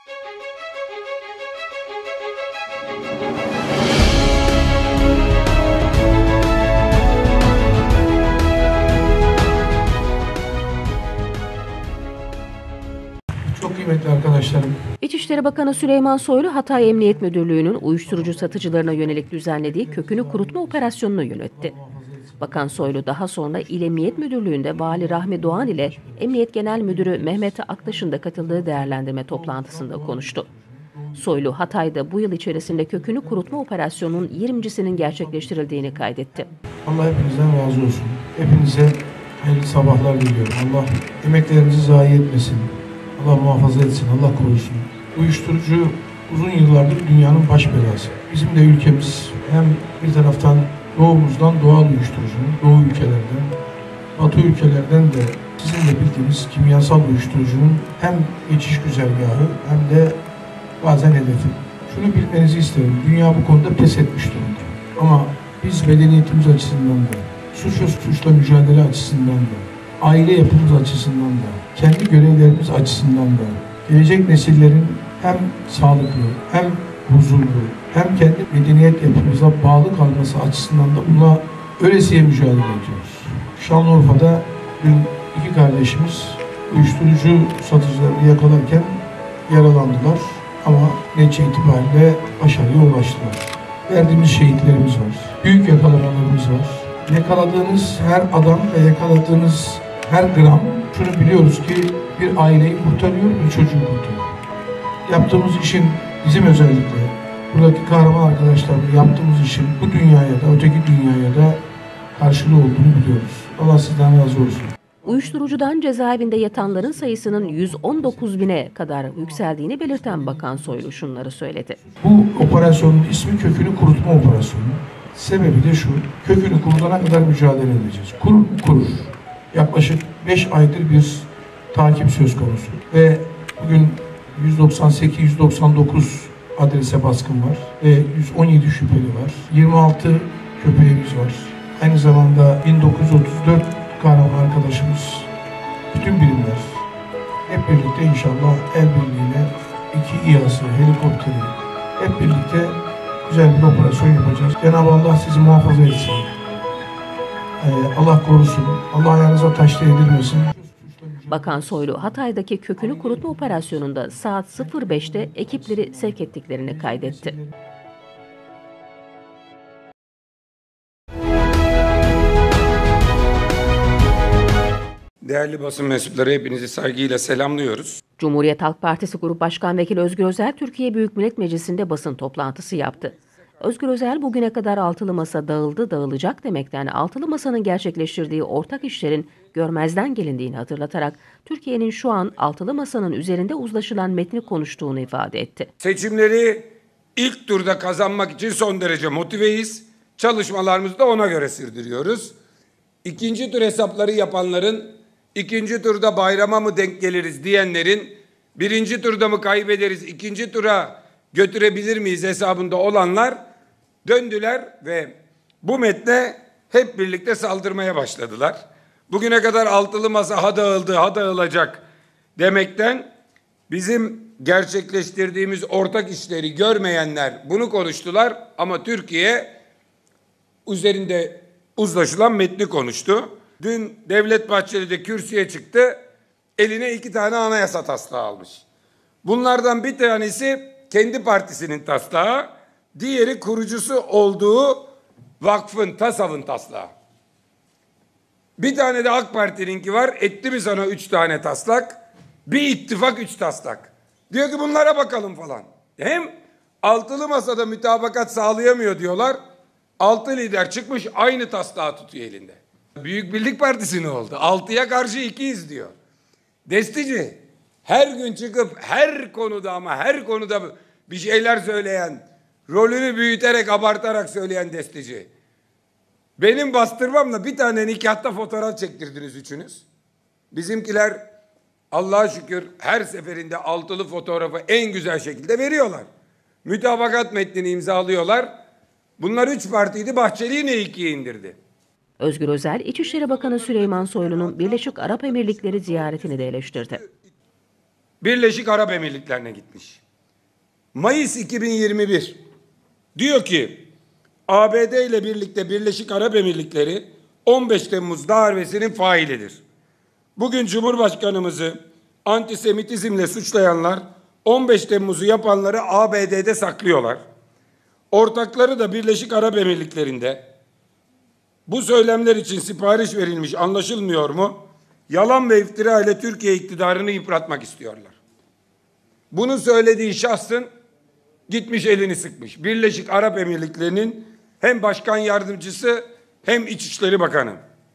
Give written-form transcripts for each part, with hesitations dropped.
Çok kıymetli arkadaşlarım. İçişleri Bakanı Süleyman Soylu, Hatay Emniyet Müdürlüğü'nün uyuşturucu satıcılarına yönelik düzenlediği kökünü kurutma operasyonunu yönetti. Bakan Soylu daha sonra İl Emniyet Müdürlüğü'nde Vali Rahmi Doğan ile Emniyet Genel Müdürü Mehmet Aktaş'ın da katıldığı değerlendirme toplantısında konuştu. Soylu, Hatay'da bu yıl içerisinde kökünü kurutma operasyonunun 20'sinin gerçekleştirildiğini kaydetti. Allah hepinizden razı olsun. Hepinize hayırlı sabahlar diliyorum. Allah emeklerinizi zayi etmesin. Allah muhafaza etsin, Allah korusun. Uyuşturucu uzun yıllardır dünyanın baş belası. Bizim de ülkemiz hem bir taraftan doğumuzdan doğal uyuşturucunun, doğu ülkelerden, batı ülkelerden de sizin de bildiğiniz kimyasal uyuşturucunun hem geçiş güzergahı hem de bazen hedefi. Şunu bilmenizi isterim, dünya bu konuda pes etmiş durumda. Ama biz medeniyetimiz açısından da, suçla mücadele açısından da, aile yapımız açısından da, kendi görevlerimiz açısından da, gelecek nesillerin hem sağlıklı, hem huzurlu, hem kendi medeniyet yapımıza bağlı kalması açısından da buna ölesiye mücadele ediyoruz. Şanlıurfa'da dün iki kardeşimiz uyuşturucu satıcılarını yakalarken yaralandılar ama netice itibariyle başarıya ulaştılar. Verdiğimiz şehitlerimiz var, büyük yakalamalarımız var. Yakaladığınız her adam ve yakaladığınız her gram, şunu biliyoruz ki bir aileyi kurtarıyor, bir çocuğu kurtarıyor. Yaptığımız işin bizim özellikle buradaki kahraman arkadaşlarımla yaptığımız işin bu dünyaya da öteki dünyaya da karşılığı olduğunu biliyoruz. Allah sizden razı olsun. Uyuşturucudan cezaevinde yatanların sayısının 119.000'e kadar yükseldiğini belirten Bakan Soylu şunları söyledi. Bu operasyonun ismi kökünü kurutma operasyonu. Sebebi de şu, kökünü kurutana kadar mücadele edeceğiz. Kurur mu? Kurur. Yaklaşık 5 aydır bir takip söz konusu. Ve bugün 198-199 adrese baskın var ve 117 şüpheli var. 26 köpeğimiz var. Aynı zamanda 1934 kahraman arkadaşımız, bütün birimler hep birlikte inşallah el birliğiyle 2 İHA'sı, helikopteri hep birlikte güzel bir operasyon yapacağız. Cenab-ı Allah sizi muhafaza etsin. Allah korusun. Allah ayağınıza taş değdirmesin. Bakan Soylu, Hatay'daki kökünü kurutma operasyonunda saat 05'te ekipleri sevk ettiklerini kaydetti. Değerli basın mensupları, hepinizi saygıyla selamlıyoruz. Cumhuriyet Halk Partisi Grup Başkan Vekili Özgür Özel, Türkiye Büyük Millet Meclisi'nde basın toplantısı yaptı. Özgür Özel, bugüne kadar altılı masa dağıldı, dağılacak demekten altılı masanın gerçekleştirdiği ortak işlerin görmezden gelindiğini hatırlatarak Türkiye'nin şu an altılı masanın üzerinde uzlaşılan metni konuştuğunu ifade etti. Seçimleri ilk turda kazanmak için son derece motiveyiz. Çalışmalarımızı da ona göre sürdürüyoruz. İkinci tur hesapları yapanların, ikinci turda bayrama mı denk geliriz diyenlerin, birinci turda mı kaybederiz, ikinci tura götürebilir miyiz hesabında olanlar döndüler ve bu metne hep birlikte saldırmaya başladılar. Bugüne kadar altılı masa ha dağıldı, ha dağılacak demekten bizim gerçekleştirdiğimiz ortak işleri görmeyenler bunu konuştular ama Türkiye üzerinde uzlaşılan metni konuştu. Dün Devlet Bahçeli de kürsüye çıktı, eline 2 tane anayasa taslağı almış. Bunlardan bir tanesi kendi partisinin taslağı, diğeri kurucusu olduğu vakfın, TASAV'ın taslağı. Bir tane de AK Parti'ninki var, etti mi sana 3 tane taslak, bir ittifak 3 taslak. Diyor ki bunlara bakalım falan. Hem altılı masada mütabakat sağlayamıyor diyorlar, 6 lider çıkmış aynı taslağı tutuyor elinde. Büyük Birlik Partisi ne oldu? 6'ya karşı 2'yiz diyor. Destici her gün çıkıp her konuda bir şeyler söyleyen, rolünü büyüterek, abartarak söyleyen Destici. Benim bastırmamla bir tane nikahta fotoğraf çektirdiniz üçünüz. Bizimkiler Allah'a şükür her seferinde altılı fotoğrafı en güzel şekilde veriyorlar. Mütabakat metnini imzalıyorlar. Bunlar 3 partiydi, Bahçeli yine 2'ye indirdi. Özgür Özel, İçişleri Bakanı Süleyman Soylu'nun Birleşik Arap Emirlikleri ziyaretini de eleştirdi. Birleşik Arap Emirlikleri'ne gitmiş. Mayıs 2021 diyor ki ABD ile birlikte Birleşik Arap Emirlikleri 15 Temmuz darbesinin failidir. Bugün Cumhurbaşkanımızı antisemitizmle suçlayanlar 15 Temmuz'u yapanları ABD'de saklıyorlar. Ortakları da Birleşik Arap Emirlikleri'nde. Bu söylemler için sipariş verilmiş, anlaşılmıyor mu? Yalan ve iftira ile Türkiye iktidarını yıpratmak istiyorlar. Bunu söylediği şahsın gitmiş elini sıkmış. Birleşik Arap Emirlikleri'nin hem başkan yardımcısı hem İçişleri Bakanı.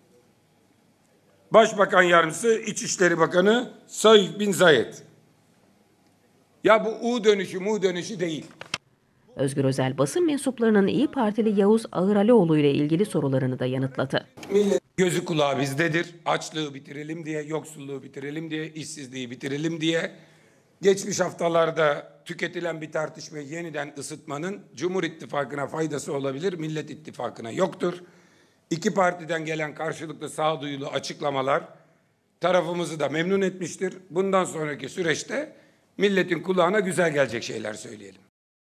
Başbakan yardımcısı, İçişleri Bakanı Said bin Zayed. Ya bu U dönüşü değil. Özgür Özel basın mensuplarının İyi Partili Yavuz Ağıralioğlu ile ilgili sorularını da yanıtladı. Millet gözü kulağı bizdedir. Açlığı bitirelim diye, yoksulluğu bitirelim diye, işsizliği bitirelim diye. Geçmiş haftalarda tüketilen bir tartışmayı yeniden ısıtmanın Cumhur İttifakı'na faydası olabilir, Millet İttifakı'na yoktur. İki partiden gelen karşılıklı sağduyulu açıklamalar tarafımızı da memnun etmiştir. Bundan sonraki süreçte milletin kulağına güzel gelecek şeyler söyleyelim.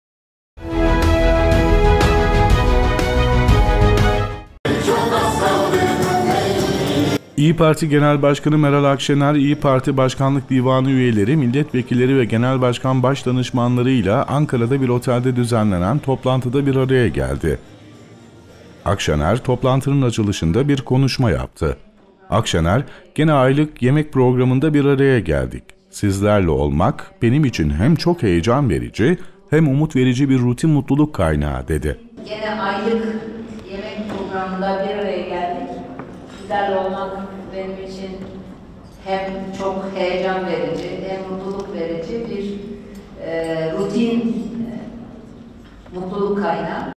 İyi Parti Genel Başkanı Meral Akşener, İyi Parti Başkanlık Divanı üyeleri, milletvekilleri ve genel başkan başdanışmanlarıyla Ankara'da bir otelde düzenlenen toplantıda bir araya geldi. Akşener, toplantının açılışında bir konuşma yaptı. Akşener, gene aylık yemek programında bir araya geldik. Sizlerle olmak benim için hem çok heyecan verici hem umut verici bir rutin mutluluk kaynağı dedi. Gene aylık yemek programında bir araya geldik. Sizlerle olmak benim için hem çok heyecan verici hem mutluluk verici bir rutin mutluluk kaynağı.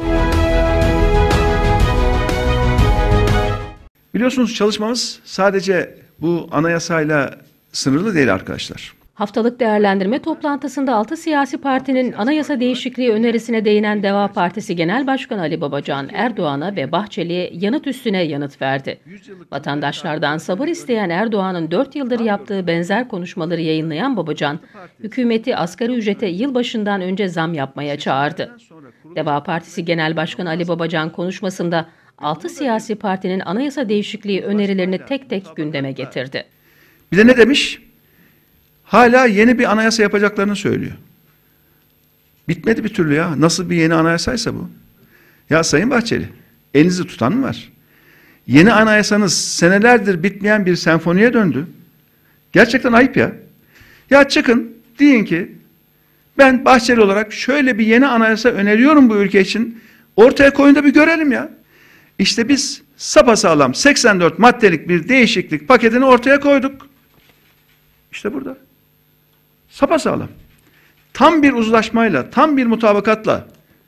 Biliyorsunuz çalışmamız sadece bu anayasayla sınırlı değil arkadaşlar. Haftalık değerlendirme toplantısında 6 siyasi partinin anayasa değişikliği önerisine değinen Deva Partisi Genel Başkanı Ali Babacan, Erdoğan'a ve Bahçeli'ye yanıt üstüne yanıt verdi. Vatandaşlardan sabır isteyen Erdoğan'ın 4 yıldır yaptığı benzer konuşmaları yayınlayan Babacan, hükümeti asgari ücrete yılbaşından önce zam yapmaya çağırdı. Deva Partisi Genel Başkanı Ali Babacan konuşmasında 6 siyasi partinin anayasa değişikliği önerilerini tek tek gündeme getirdi. Bir de ne demiş? Hala yeni bir anayasa yapacaklarını söylüyor. Bitmedi bir türlü ya. Nasıl bir yeni anayasaysa bu. Ya Sayın Bahçeli, elinizi tutan mı var? Yeni anayasanız senelerdir bitmeyen bir senfoniye döndü. Gerçekten ayıp ya. Ya çıkın, deyin ki ben Bahçeli olarak şöyle bir yeni anayasa öneriyorum bu ülke için. Ortaya koyun da bir görelim ya. İşte biz sapasağlam 84 maddelik bir değişiklik paketini ortaya koyduk. İşte burada. Sapasağlam. Tam bir uzlaşmayla, tam bir mutabakatla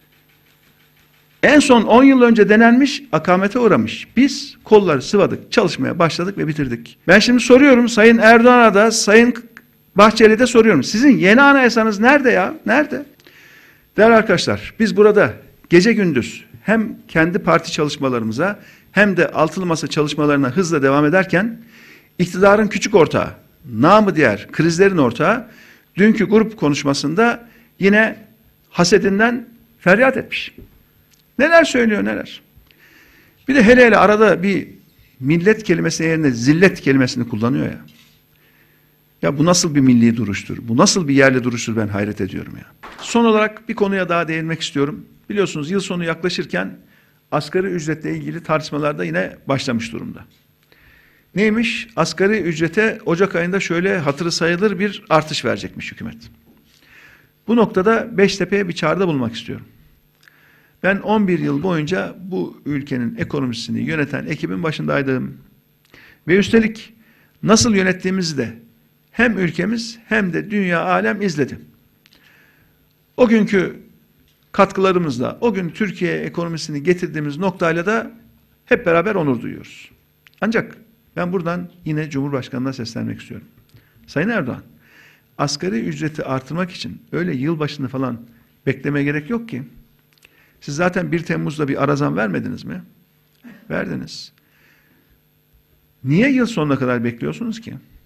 en son 10 yıl önce denenmiş, akamete uğramış. Biz kolları sıvadık, çalışmaya başladık ve bitirdik. Ben şimdi soruyorum Sayın Erdoğan'a da, Sayın Bahçeli'ye de soruyorum. Sizin yeni anayasanız nerede ya? Nerede? Değerli arkadaşlar, biz burada gece gündüz hem kendi parti çalışmalarımıza hem de altılı masa çalışmalarına hızla devam ederken iktidarın küçük ortağı, namı diğer krizlerin ortağı dünkü grup konuşmasında yine hasedinden feryat etmiş. Neler söylüyor neler. Bir de hele arada bir millet kelimesi yerine zillet kelimesini kullanıyor ya. Ya bu nasıl bir milli duruştur? Bu nasıl bir yerli duruştur, ben hayret ediyorum ya. Son olarak bir konuya daha değinmek istiyorum. Biliyorsunuz yıl sonu yaklaşırken asgari ücretle ilgili tartışmalar da yine başlamış durumda. Neymiş? Asgari ücrete Ocak ayında şöyle hatırı sayılır bir artış verecekmiş hükümet. Bu noktada Beştepe'ye bir çağrıda bulunmak istiyorum. Ben 11 yıl boyunca bu ülkenin ekonomisini yöneten ekibin başındaydım. Ve üstelik nasıl yönettiğimizi de hem ülkemiz hem de dünya alem izledi. O günkü katkılarımızla, o gün Türkiye ekonomisini getirdiğimiz noktayla da hep beraber onur duyuyoruz. Ancak ben buradan yine Cumhurbaşkanı'na seslenmek istiyorum. Sayın Erdoğan, asgari ücreti artırmak için öyle yılbaşını falan beklemeye gerek yok ki. Siz zaten 1 Temmuz'da bir ara zam vermediniz mi? Verdiniz. Niye yıl sonuna kadar bekliyorsunuz ki?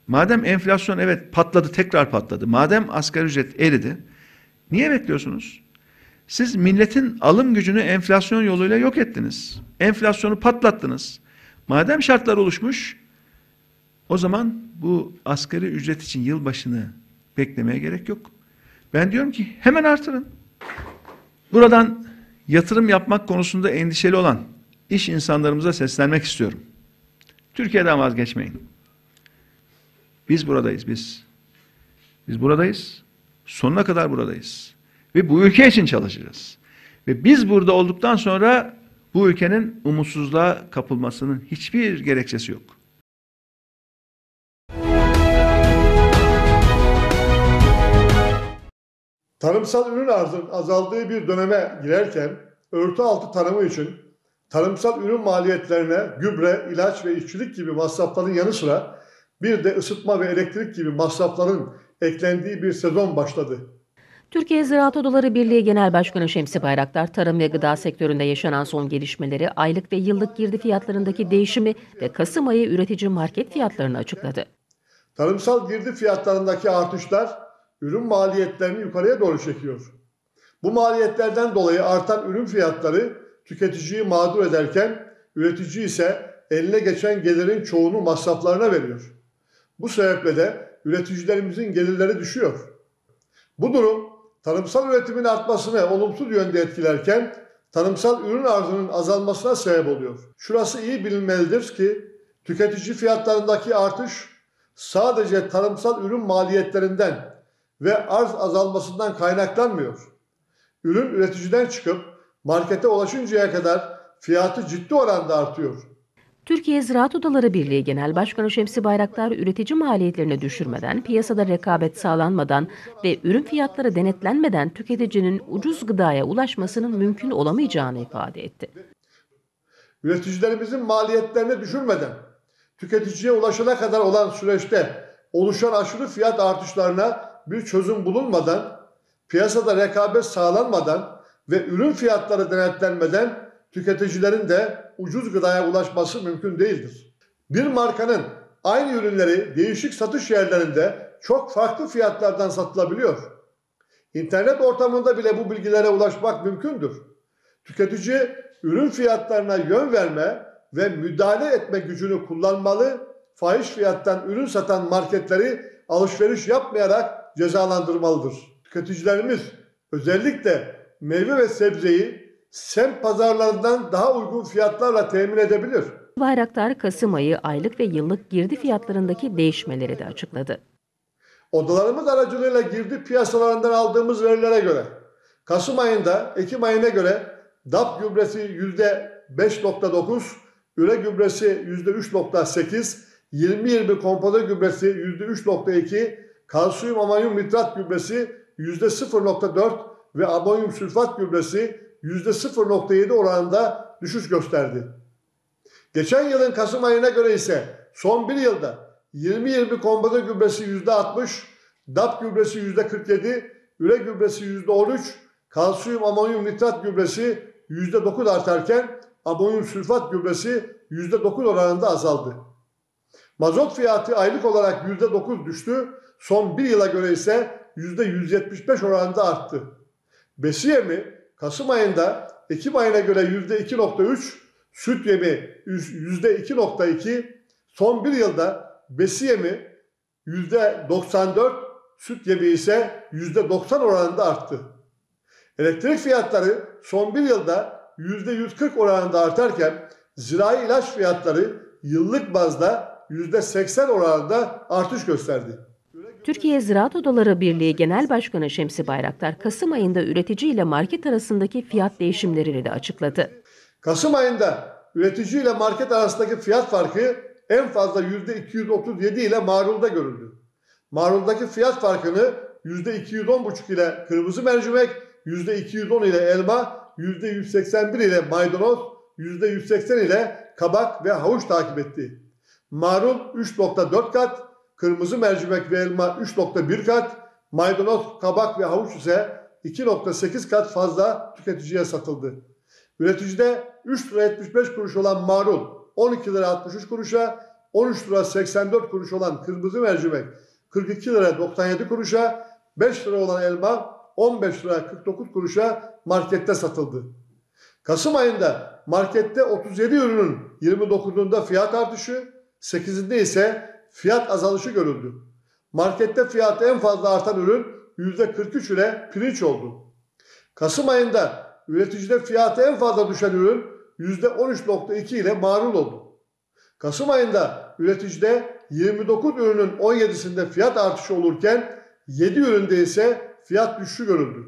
Madem enflasyon evet patladı, tekrar patladı. Madem asgari ücret eridi, niye bekliyorsunuz? Siz milletin alım gücünü enflasyon yoluyla yok ettiniz. Enflasyonu patlattınız. Madem şartlar oluşmuş, o zaman bu asgari ücret için yılbaşını beklemeye gerek yok. Ben diyorum ki hemen artırın. Buradan yatırım yapmak konusunda endişeli olan iş insanlarımıza seslenmek istiyorum. Türkiye'den vazgeçmeyin. Biz buradayız, biz. Biz buradayız. Sonuna kadar buradayız. Ve bu ülke için çalışacağız. Ve biz burada olduktan sonra bu ülkenin umutsuzluğa kapılmasının hiçbir gerekçesi yok. Tarımsal ürün arzının azaldığı bir döneme girerken örtü altı tarımı için tarımsal ürün maliyetlerine gübre, ilaç ve işçilik gibi masrafların yanı sıra bir de ısıtma ve elektrik gibi masrafların eklendiği bir sezon başladı. Türkiye Ziraat Odaları Birliği Genel Başkanı Şemsi Bayraktar, tarım ve gıda sektöründe yaşanan son gelişmeleri, aylık ve yıllık girdi fiyatlarındaki değişimi ve Kasım ayı üretici market fiyatlarını açıkladı. Tarımsal girdi fiyatlarındaki artışlar ürün maliyetlerini yukarıya doğru çekiyor. Bu maliyetlerden dolayı artan ürün fiyatları tüketiciyi mağdur ederken üretici ise eline geçen gelirin çoğunu masraflarına veriyor. Bu sebeple de üreticilerimizin gelirleri düşüyor. Bu durum tarımsal üretimin artmasını olumsuz yönde etkilerken tarımsal ürün arzının azalmasına sebep oluyor. Şurası iyi bilinmelidir ki tüketici fiyatlarındaki artış sadece tarımsal ürün maliyetlerinden ve arz azalmasından kaynaklanmıyor. Ürün üreticiden çıkıp markete ulaşıncaya kadar fiyatı ciddi oranda artıyor. Türkiye Ziraat Odaları Birliği Genel Başkanı Şemsi Bayraktar, üretici maliyetlerini düşürmeden, piyasada rekabet sağlanmadan ve ürün fiyatları denetlenmeden tüketicinin ucuz gıdaya ulaşmasının mümkün olamayacağını ifade etti. Üreticilerimizin maliyetlerini düşürmeden tüketiciye ulaşana kadar olan süreçte oluşan aşırı fiyat artışlarına bir çözüm bulunmadan, piyasada rekabet sağlanmadan ve ürün fiyatları denetlenmeden tüketicilerin de ucuz gıdaya ulaşması mümkün değildir. Bir markanın aynı ürünleri değişik satış yerlerinde çok farklı fiyatlardan satılabiliyor. İnternet ortamında bile bu bilgilere ulaşmak mümkündür. Tüketici ürün fiyatlarına yön verme ve müdahale etme gücünü kullanmalı, fahiş fiyattan ürün satan marketleri alışveriş yapmayarak cezalandırmalıdır. Tüketicilerimiz özellikle meyve ve sebzeyi semt pazarlarından daha uygun fiyatlarla temin edebilir. Bayraktar, Kasım ayı aylık ve yıllık girdi fiyatlarındaki değişmeleri de açıkladı. Odalarımız aracılığıyla girdi piyasalarından aldığımız verilere göre Kasım ayında Ekim ayına göre DAP gübresi %5.9, üre gübresi %3.8, 20-20 kompoze gübresi %3.2, kalsiyum amonyum nitrat gübresi %0.4 ve amonyum sülfat gübresi %0.7 oranında düşüş gösterdi. Geçen yılın Kasım ayına göre ise son bir yılda 20-20 kompoze gübresi %60, DAP gübresi %47, üre gübresi %13, kalsiyum amonyum nitrat gübresi %9 artarken amonyum sülfat gübresi %9 oranında azaldı. Mazot fiyatı aylık olarak %9 düştü, son bir yıla göre ise %175 oranında arttı. Besi yemi Kasım ayında Ekim ayına göre %2.3, süt yemi %2.2, son bir yılda besi yemi %94, süt yemi ise %90 oranında arttı. Elektrik fiyatları son bir yılda %140 oranında artarken zirai ilaç fiyatları yıllık bazda %80 oranında artış gösterdi. Türkiye Ziraat Odaları Birliği Genel Başkanı Şemsi Bayraktar, Kasım ayında üretici ile market arasındaki fiyat değişimlerini de açıkladı. Kasım ayında üretici ile market arasındaki fiyat farkı en fazla %237 ile marulda görüldü. Maruldaki fiyat farkını %210,5 ile kırmızı mercimek, %210 ile elma, %181 ile maydanoz, %180 ile kabak ve havuç takip etti. Marul 3.4 kat, kırmızı mercimek ve elma 3.1 kat, maydanoz, kabak ve havuç ise 2.8 kat fazla tüketiciye satıldı. Üreticide 3 lira 75 kuruş olan marul 12 lira 63 kuruşa, 13 lira 84 kuruş olan kırmızı mercimek 42 lira 97 kuruşa, 5 lira olan elma 15 lira 49 kuruşa markette satıldı. Kasım ayında markette 37 ürünün 29'unda fiyat artışı, 8'inde ise fiyat azalışı görüldü. Markette fiyatı en fazla artan ürün %43 ile pirinç oldu. Kasım ayında üreticide fiyatı en fazla düşen ürün %13.2 ile marul oldu. Kasım ayında üreticide 29 ürünün 17'sinde fiyat artışı olurken 7 üründe ise fiyat düşüşü görüldü.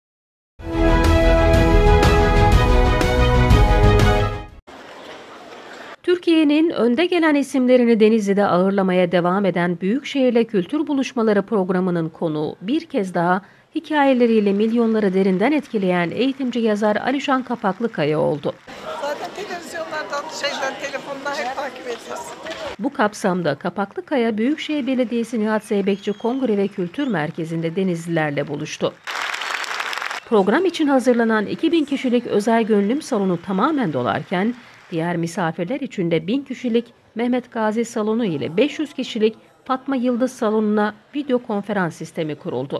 Türkiye'nin önde gelen isimlerini Denizli'de ağırlamaya devam eden Büyükşehir'le Kültür Buluşmaları programının konuğu bir kez daha hikayeleriyle milyonları derinden etkileyen eğitimci yazar Alişan Kapaklıkaya oldu. Zaten televizyonlardan, telefondan hep takip ediyoruz. Bu kapsamda Kapaklıkaya Büyükşehir Belediyesi Nihat Zeybekçi Kongre ve Kültür Merkezi'nde Denizlilerle buluştu. Program için hazırlanan 2000 kişilik özel gönlüm salonu tamamen dolarken, diğer misafirler için de 1000 kişilik Mehmet Gazi Salonu ile 500 kişilik Fatma Yıldız Salonu'na video konferans sistemi kuruldu.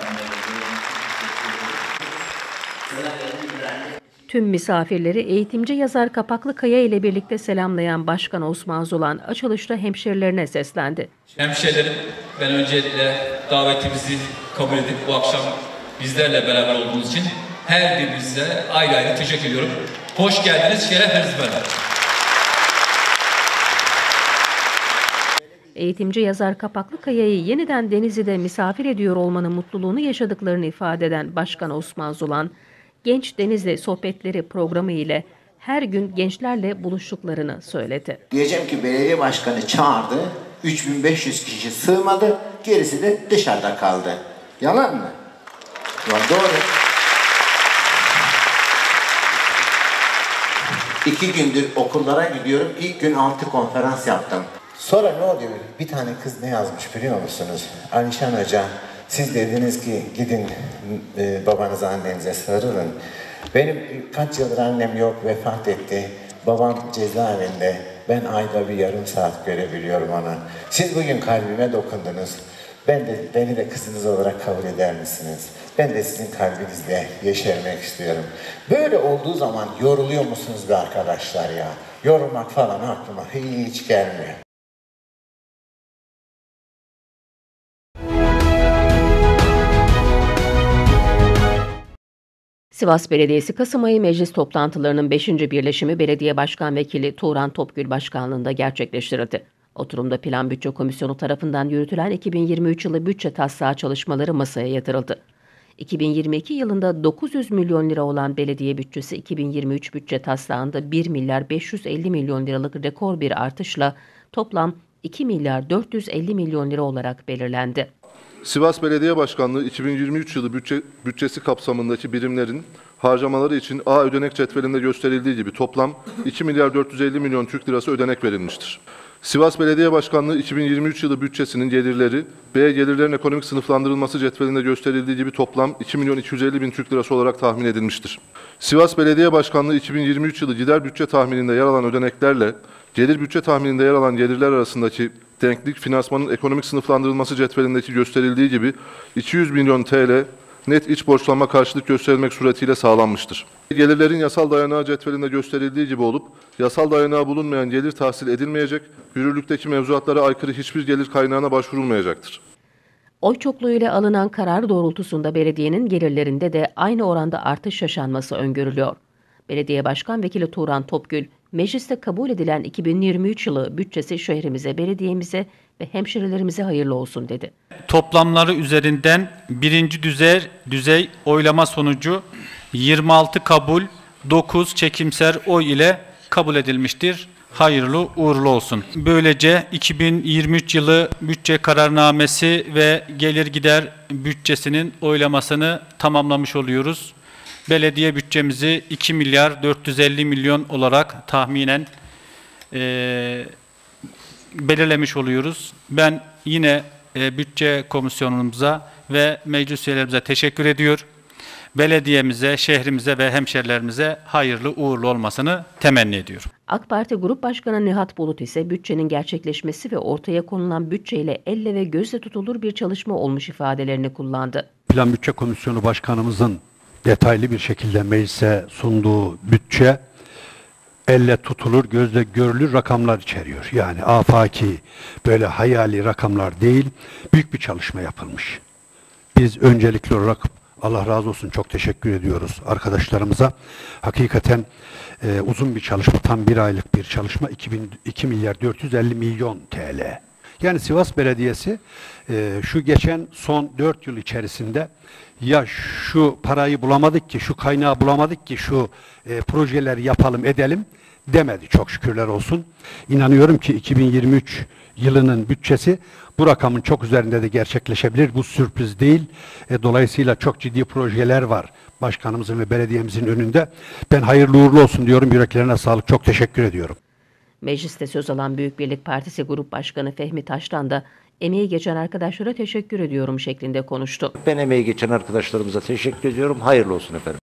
Tüm misafirleri eğitimci yazar Kapaklıkaya ile birlikte selamlayan Başkan Osman Zolan açılışta hemşerilerine seslendi. Hemşerilerim, ben öncelikle davetimizi kabul edip bu akşam bizlerle beraber olduğunuz için her birinize ayrı ayrı teşekkür ediyorum. Hoş geldiniz, şeref verdiniz. Eğitimci yazar Kapaklıkaya'yı yeniden Denizli'de misafir ediyor olmanın mutluluğunu yaşadıklarını ifade eden Başkan Osman Zolan, Genç Denizli Sohbetleri programı ile her gün gençlerle buluştuklarını söyledi. Diyeceğim ki belediye başkanı çağırdı, 3500 kişi sığmadı, gerisi de dışarıda kaldı. Yalan mı? Doğru. 2 gündür okullara gidiyorum, ilk gün 6 konferans yaptım. Sonra ne oluyor? Bir tane kız ne yazmış biliyor musunuz? Alişan Hoca, siz dediniz ki gidin babanıza, annenize sarılın. Benim kaç yıldır annem yok, vefat etti. Babam cezaevinde. Ben ayda bir yarım saat görebiliyorum onu. Siz bugün kalbime dokundunuz. Beni de kızınız olarak kabul eder misiniz? Ben de sizin kalbinizde yeşermek istiyorum. Böyle olduğu zaman yoruluyor musunuz be arkadaşlar ya? Yorulmak falan aklıma hiç gelmiyor. Sivas Belediyesi Kasım ayı meclis toplantılarının 5. birleşimi Belediye Başkan Vekili Turan Topgül Başkanlığında gerçekleştirildi. Oturumda Plan Bütçe Komisyonu tarafından yürütülen 2023 yılı bütçe taslağı çalışmaları masaya yatırıldı. 2022 yılında 900 milyon lira olan belediye bütçesi 2023 bütçe taslağında 1 milyar 550 milyon liralık rekor bir artışla toplam 2 milyar 450 milyon lira olarak belirlendi. Sivas Belediye Başkanlığı 2023 yılı bütçesi kapsamındaki birimlerin harcamaları için A ödenek cetvelinde gösterildiği gibi toplam 2 milyar 450 milyon Türk lirası ödenek verilmiştir. Sivas Belediye Başkanlığı 2023 yılı bütçesinin gelirleri B gelirlerin ekonomik sınıflandırılması cetvelinde gösterildiği gibi toplam 2 milyon 250 bin Türk lirası olarak tahmin edilmiştir. Sivas Belediye Başkanlığı 2023 yılı gider bütçe tahmininde yer alan ödeneklerle gelir bütçe tahmininde yer alan gelirler arasındaki denklik finansmanın ekonomik sınıflandırılması cetvelindeki gösterildiği gibi 200 milyon TL net iç borçlanma karşılık gösterilmek suretiyle sağlanmıştır. Gelirlerin yasal dayanağı cetvelinde gösterildiği gibi olup, yasal dayanağı bulunmayan gelir tahsil edilmeyecek, yürürlükteki mevzuatlara aykırı hiçbir gelir kaynağına başvurulmayacaktır. Oy çokluğuyla alınan karar doğrultusunda belediyenin gelirlerinde de aynı oranda artış yaşanması öngörülüyor. Belediye Başkan Vekili Turan Topgül, mecliste kabul edilen 2023 yılı bütçesi şehrimize, belediyemize ve hemşirelerimize hayırlı olsun dedi. Toplamları üzerinden birinci düzey oylama sonucu 26 kabul, 9 çekimser oy ile kabul edilmiştir. Hayırlı uğurlu olsun. Böylece 2023 yılı bütçe kararnamesi ve gelir gider bütçesinin oylamasını tamamlamış oluyoruz. Belediye bütçemizi 2 milyar 450 milyon olarak tahminen belirlemiş oluyoruz. Ben yine bütçe komisyonumuza ve meclis üyelerimize teşekkür ediyor. belediyemize, şehrimize ve hemşerilerimize hayırlı uğurlu olmasını temenni ediyorum. AK Parti Grup Başkanı Nihat Bulut ise bütçenin gerçekleşmesi ve ortaya konulan bütçeyle elle ve gözle tutulur bir çalışma olmuş ifadelerini kullandı. Plan Bütçe Komisyonu Başkanımızın detaylı bir şekilde meclise sunduğu bütçe elle tutulur, gözle görülür rakamlar içeriyor. Yani afaki, böyle hayali rakamlar değil, büyük bir çalışma yapılmış. Biz öncelikli olarak Allah razı olsun çok teşekkür ediyoruz arkadaşlarımıza. Hakikaten uzun bir çalışma, tam bir aylık bir çalışma, 2 milyar 450 milyon TL. Yani Sivas Belediyesi şu geçen son 4 yıl içerisinde ya şu parayı bulamadık ki, şu kaynağı bulamadık ki şu projeleri yapalım edelim demedi, çok şükürler olsun. İnanıyorum ki 2023 yılının bütçesi bu rakamın çok üzerinde de gerçekleşebilir. Bu sürpriz değil. Dolayısıyla çok ciddi projeler var başkanımızın ve belediyemizin önünde. Ben hayırlı uğurlu olsun diyorum. Yüreklerine sağlık. Çok teşekkür ediyorum. Mecliste söz alan Büyük Birlik Partisi Grup Başkanı Fehmi Taştan da emeği geçen arkadaşlara teşekkür ediyorum şeklinde konuştu. Ben emeği geçen arkadaşlarımıza teşekkür ediyorum. Hayırlı olsun efendim.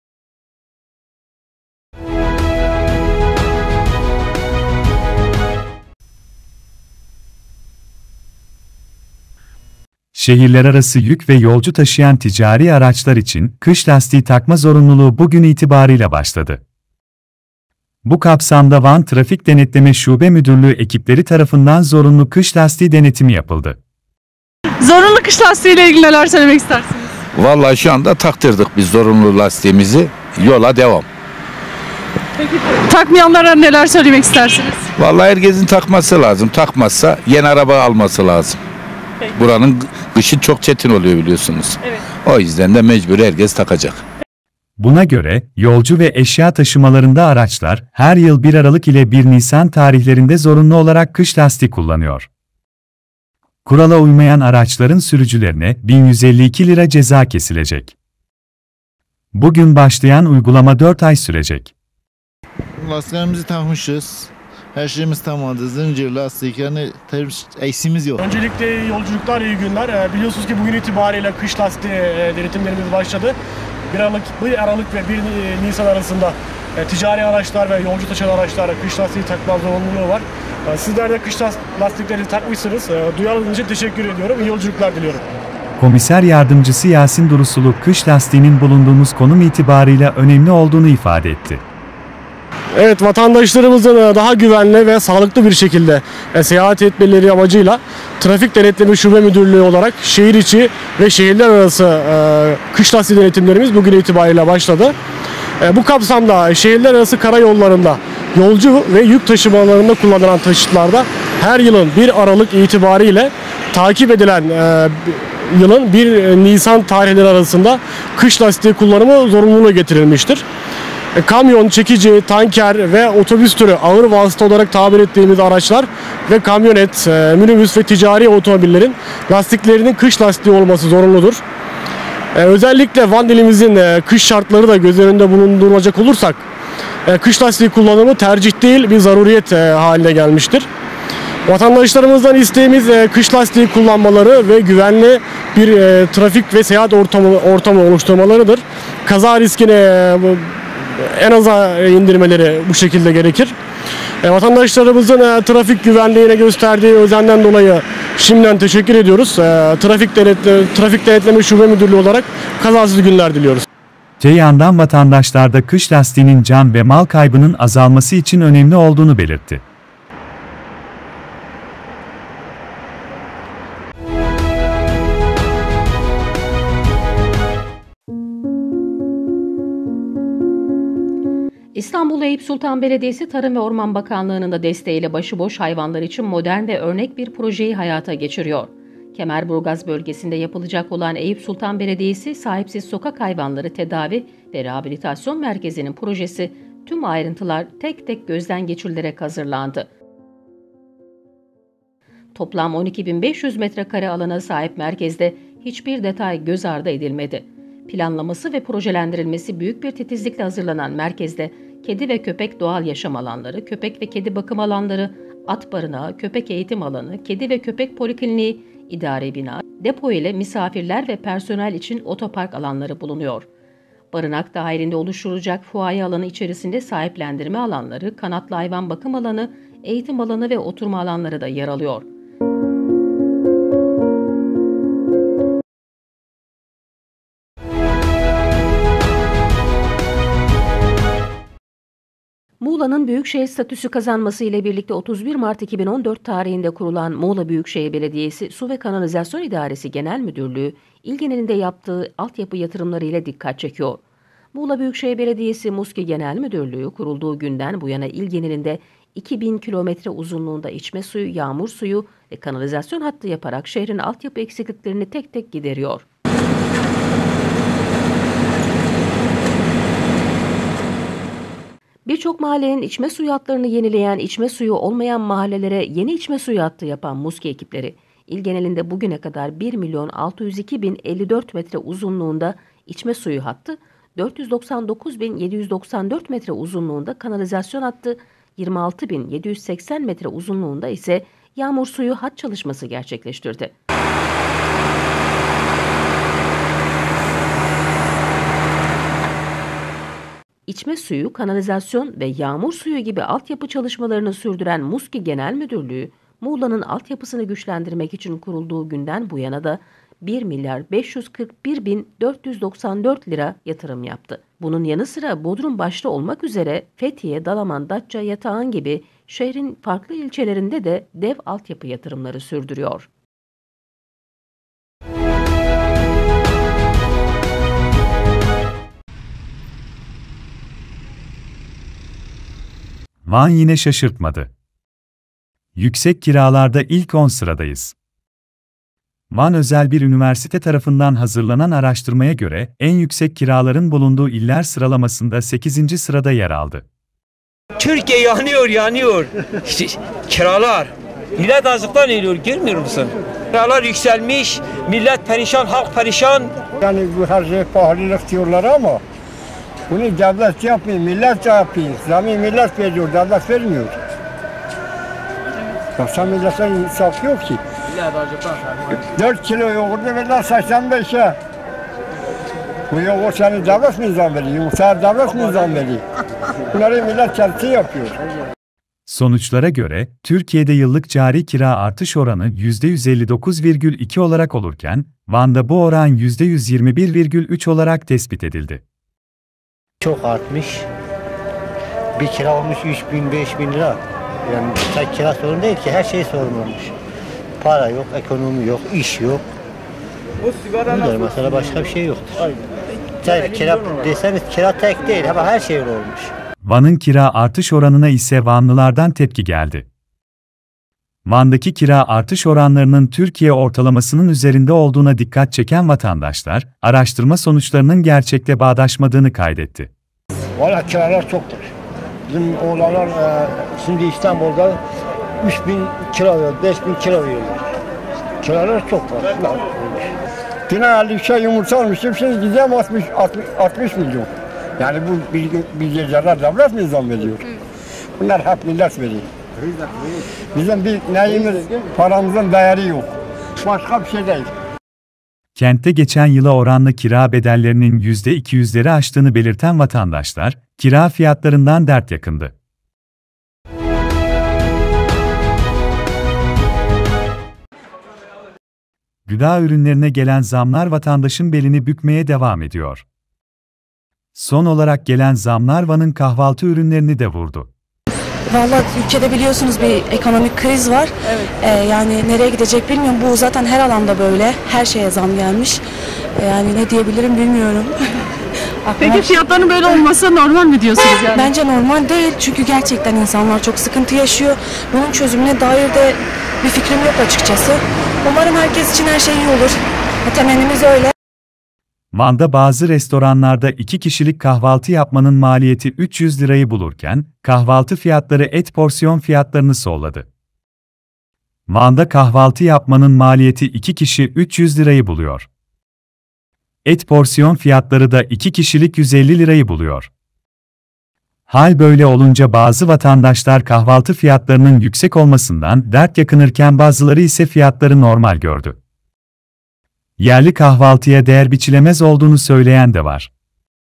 Şehirler arası yük ve yolcu taşıyan ticari araçlar için kış lastiği takma zorunluluğu bugün itibarıyla başladı. Bu kapsamda Van Trafik Denetleme Şube Müdürlüğü ekipleri tarafından zorunlu kış lastiği denetimi yapıldı. Zorunlu kış lastiği ile ilgili neler söylemek istersiniz? Vallahi şu anda taktırdık biz zorunlu lastiğimizi, yola devam. Peki takmayanlara neler söylemek istersiniz? Vallahi herkesin takması lazım, takmazsa yeni araba alması lazım. Peki. Buranın kışı çok çetin oluyor biliyorsunuz. Evet. O yüzden de mecbur herkes takacak. Buna göre, yolcu ve eşya taşımalarında araçlar, her yıl 1 Aralık ile 1 Nisan tarihlerinde zorunlu olarak kış lastiği kullanıyor. Kurala uymayan araçların sürücülerine 1152 lira ceza kesilecek. Bugün başlayan uygulama 4 ay sürecek. Lastiklerimizi takmışız. Her şeyimiz tamamdı. Zincir, lastik, yani eksiğimiz yok. Öncelikle yolculuklar, iyi günler. Biliyorsunuz ki bugün itibariyle kış lastiği denetimlerimiz başladı. 1 Aralık ve 1 Nisan arasında ticari araçlar ve yolcu taşıyan araçlara kış lastiği takma zorunluluğu var. Sizler de kış lastikleri takmışsınız. Duyarlılığınız için teşekkür ediyorum. İyi yolculuklar diliyorum. Komiser Yardımcısı Yasin Durusulu, kış lastiğinin bulunduğumuz konum itibarıyla önemli olduğunu ifade etti. Evet, vatandaşlarımızın daha güvenli ve sağlıklı bir şekilde seyahat etmeleri amacıyla Trafik Denetleme Şube Müdürlüğü olarak şehir içi ve şehirler arası kış lastiği denetimlerimiz bugün itibariyle başladı. Bu kapsamda şehirler arası karayollarında yolcu ve yük taşımalarında kullanılan taşıtlarda her yılın 1 Aralık itibariyle takip edilen yılın 1 Nisan tarihleri arasında kış lastiği kullanımı zorunluluğu getirilmiştir. Kamyon, çekici, tanker ve otobüs türü ağır vasıta olarak tabir ettiğimiz araçlar ve kamyonet, minibüs ve ticari otomobillerin lastiklerinin kış lastiği olması zorunludur. Özellikle Van ilimizin kış şartları da göz önünde bulundurulacak olursak kış lastiği kullanımı tercih değil bir zaruriyet haline gelmiştir. Vatandaşlarımızdan isteğimiz kış lastiği kullanmaları ve güvenli bir trafik ve seyahat ortamı oluşturmalarıdır. Kaza riskini en aza indirmeleri bu şekilde gerekir. Vatandaşlarımızın trafik güvenliğine gösterdiği özenden dolayı şimdiden teşekkür ediyoruz. Trafik Denetleme Şube Müdürlüğü olarak kazasız günler diliyoruz. Öte yandan vatandaşlar da kış lastiğinin can ve mal kaybının azalması için önemli olduğunu belirtti. İstanbul Eyüp Sultan Belediyesi Tarım ve Orman Bakanlığı'nın da desteğiyle başıboş hayvanlar için modern ve örnek bir projeyi hayata geçiriyor. Kemerburgaz bölgesinde yapılacak olan Eyüp Sultan Belediyesi Sahipsiz Sokak Hayvanları Tedavi ve Rehabilitasyon Merkezi'nin projesi tüm ayrıntılar tek tek gözden geçirilerek hazırlandı. Toplam 12.500 metrekare alana sahip merkezde hiçbir detay göz ardı edilmedi. Planlaması ve projelendirilmesi büyük bir titizlikle hazırlanan merkezde kedi ve köpek doğal yaşam alanları, köpek ve kedi bakım alanları, at barınağı, köpek eğitim alanı, kedi ve köpek polikliniği, idari bina, depo ile misafirler ve personel için otopark alanları bulunuyor. Barınak dahilinde oluşturulacak fuaye alanı içerisinde sahiplendirme alanları, kanatlı hayvan bakım alanı, eğitim alanı ve oturma alanları da yer alıyor. Muğla'nın Büyükşehir statüsü kazanması ile birlikte 31 Mart 2014 tarihinde kurulan Muğla Büyükşehir Belediyesi Su ve Kanalizasyon İdaresi Genel Müdürlüğü, il genelinde yaptığı altyapı yatırımları ile dikkat çekiyor. Muğla Büyükşehir Belediyesi MUSKİ Genel Müdürlüğü kurulduğu günden bu yana il genelinde 2000 kilometre uzunluğunda içme suyu, yağmur suyu ve kanalizasyon hattı yaparak şehrin altyapı eksikliklerini tek tek gideriyor. Birçok mahallenin içme suyu hatlarını yenileyen, içme suyu olmayan mahallelere yeni içme suyu hattı yapan MUSKİ ekipleri, il genelinde bugüne kadar 1.602.054 metre uzunluğunda içme suyu hattı, 499.794 metre uzunluğunda kanalizasyon hattı, 26.780 metre uzunluğunda ise yağmur suyu hat çalışması gerçekleştirdi. İçme suyu, kanalizasyon ve yağmur suyu gibi altyapı çalışmalarını sürdüren MUSKİ Genel Müdürlüğü, Muğla'nın altyapısını güçlendirmek için kurulduğu günden bu yana da 1.541.494 lira yatırım yaptı. Bunun yanı sıra Bodrum başta olmak üzere Fethiye, Dalaman, Datça, Yatağan gibi şehrin farklı ilçelerinde de dev altyapı yatırımları sürdürüyor. Van yine şaşırtmadı. Yüksek kiralarda ilk 10 sıradayız. Van özel bir üniversite tarafından hazırlanan araştırmaya göre en yüksek kiraların bulunduğu iller sıralamasında 8. sırada yer aldı. Türkiye yanıyor. Kiralar. Millet azıktan eriyor, görmüyor musun? Kiralar yükselmiş, millet perişan, halk perişan. Yani bu her şey pahalılık diyorlar ama bunu devlet yapmıyor, millet yapıyor. Zamin millet veriyor, devlet vermiyor. Yoksa milletin hesap yok ki. 4 kilo yoğurdu verdiler 85'e. Bu yoğurt seni devlet mi nizam veriyor? Yumurta devlet mi nizam veriyor? Bunları millet kendisi yapıyor. Sonuçlara göre, Türkiye'de yıllık cari kira artış oranı %159,2 olarak olurken, Van'da bu oran %121,3 olarak tespit edildi. Çok artmış. Bir kira olmuş 3.000-5.000 lira. Yani tek kira sorun değil ki, her şey sorun olmuş. Para yok, ekonomi yok, iş yok. Bunlar mesela başka bir şey yoktur. Kira deseniz kira tek değil ama her şey olmuş. Van'ın kira artış oranına ise Vanlılardan tepki geldi. Van'daki kira artış oranlarının Türkiye ortalamasının üzerinde olduğuna dikkat çeken vatandaşlar, araştırma sonuçlarının gerçekle bağdaşmadığını kaydetti. Valla kiralar çoktur. Bizim oğlanlar şimdi İstanbul'da 3.000 kira veriyor, 5.000 kira veriyorlar. Kiralar çok var. Yine 50 şey yumurta almışım, şimdi gideceğim 60 milyon. Yani bu bilgilerler devlet mi zam veriyor? Bunlar hep millet veriyor. Bizim bir neyimiz, paramızın değeri yok. Başka bir şey değil. Kentte geçen yıla oranla kira bedellerinin %200'leri aştığını belirten vatandaşlar, kira fiyatlarından dert yakındı. Gıda ürünlerine gelen zamlar vatandaşın belini bükmeye devam ediyor. Son olarak gelen zamlar Van'ın kahvaltı ürünlerini de vurdu. Vallahi ülkede biliyorsunuz bir ekonomik kriz var. Evet. Yani nereye gidecek bilmiyorum. Bu zaten her alanda böyle. Her şeye zam gelmiş. Yani ne diyebilirim bilmiyorum. Peki fiyatların böyle olması normal mi diyorsunuz yani? Bence normal değil. Çünkü gerçekten insanlar çok sıkıntı yaşıyor. Bunun çözümüne dair de bir fikrim yok açıkçası. Umarım herkes için her şey iyi olur. Temennimiz öyle. Van'da bazı restoranlarda 2 kişilik kahvaltı yapmanın maliyeti 300 lirayı bulurken, kahvaltı fiyatları et porsiyon fiyatlarını solladı. Van'da kahvaltı yapmanın maliyeti 2 kişi 300 lirayı buluyor. Et porsiyon fiyatları da 2 kişilik 150 lirayı buluyor. Hal böyle olunca bazı vatandaşlar kahvaltı fiyatlarının yüksek olmasından dert yakınırken bazıları ise fiyatları normal gördü. Yerli kahvaltıya değer biçilemez olduğunu söyleyen de var.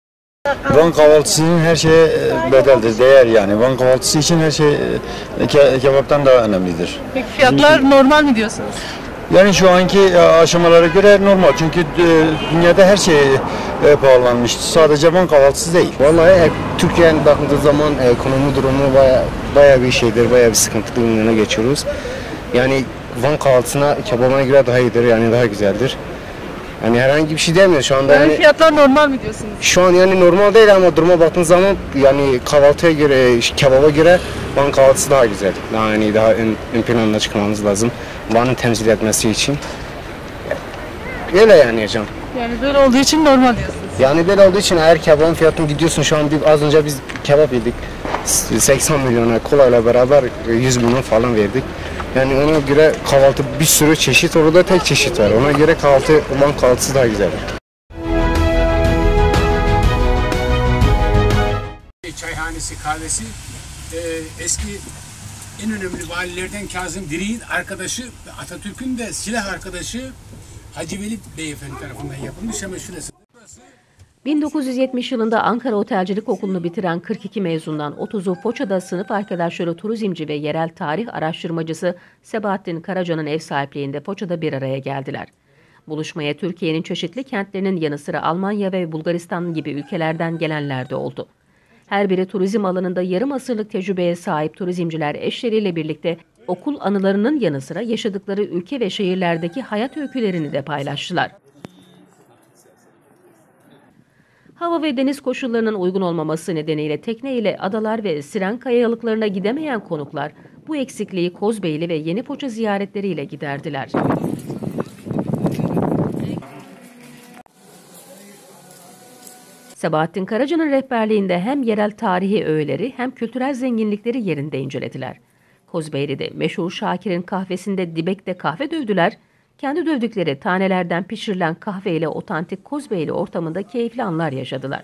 Van kahvaltısının her şeye bedeldir, değer yani. Van kahvaltısı için her şey kebaptan daha önemlidir. Peki fiyatlar normal mi diyorsunuz? Yani şu anki aşamalara göre normal. Çünkü dünyada her şey pahalanmış. Sadece Van kahvaltısı değil. Vallahi Türkiye'nin bakıldığı zaman ekonomi durumu bayağı bir şeydir, bayağı bir sıkıntılı günlerine geçiyoruz. Yani Van kahvaltısına kebabına göre daha iyidir, yani daha güzeldir. Yani herhangi bir şey demiyor şu anda. Yani fiyatlar normal mi diyorsunuz? Şu an yani normal değil ama duruma baktığınız zaman yani kahvaltıya göre, kebaba göre Van kahvaltısı daha güzel. Yani daha ön plana çıkmamız lazım. Van'ı temsil etmesi için. Öyle yani hocam. Yani böyle olduğu için normal diyorsunuz. Yani böyle olduğu için eğer kebabın fiyatını gidiyorsun şu an az önce biz kebap yedik. 80 milyona kolayla beraber 100 milyon falan verdik. Yani ona göre kahvaltı bir sürü çeşit, orada tek çeşit var. Ona göre Van kahvaltısı daha güzel. Çayhanesi, kahvesi eski en önemli valilerden Kazım Diri'nin arkadaşı, Atatürk'ün de silah arkadaşı Hacı Veli Beyefendi tarafından yapılmış. Hemen şurası. 1970 yılında Ankara Otelcilik Okulu'nu bitiren 42 mezundan 30'u Foça'da sınıf arkadaşları turizmci ve yerel tarih araştırmacısı Sebahattin Karaca'nın ev sahipliğinde Foça'da bir araya geldiler. Buluşmaya Türkiye'nin çeşitli kentlerinin yanı sıra Almanya ve Bulgaristan gibi ülkelerden gelenler de oldu. Her biri turizm alanında yarım asırlık tecrübeye sahip turizmciler eşleriyle birlikte okul anılarının yanı sıra yaşadıkları ülke ve şehirlerdeki hayat öykülerini de paylaştılar. Hava ve deniz koşullarının uygun olmaması nedeniyle tekne ile adalar ve Siren kayalıklarına gidemeyen konuklar bu eksikliği Kozbeyli ve Yenifoça ziyaretleriyle giderdiler. Sebahattin Karaca'nın rehberliğinde hem yerel tarihi öğeleri hem kültürel zenginlikleri yerinde incelediler. Kozbeyli'de meşhur Şakir'in kahvesinde dibekte kahve dövdüler, kendi dövdükleri tanelerden pişirilen kahve ile otantik Kozbeyli ortamında keyifli anlar yaşadılar.